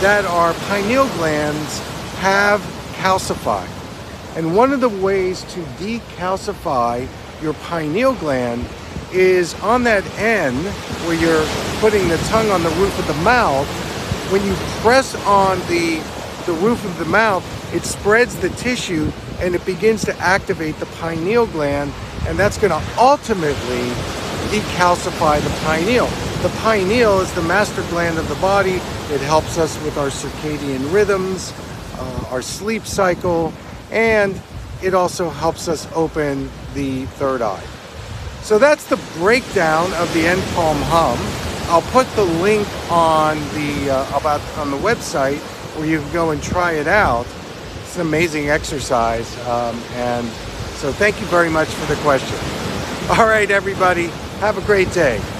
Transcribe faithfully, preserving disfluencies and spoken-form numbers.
that our pineal glands have calcified. And one of the ways to decalcify your pineal gland is on that end where you're putting the tongue on the roof of the mouth. When you press on the, the roof of the mouth, it spreads the tissue and it begins to activate the pineal gland, and that's going to ultimately decalcify the pineal. The pineal is the master gland of the body. It helps us with our circadian rhythms, uh, our sleep cycle, and it also helps us open the third eye. So that's the breakdown of the end palm hum. I'll put the link on the uh, about on the website where you can go and try it out. It's an amazing exercise, um, and so thank you very much for the question. All right, everybody, have a great day.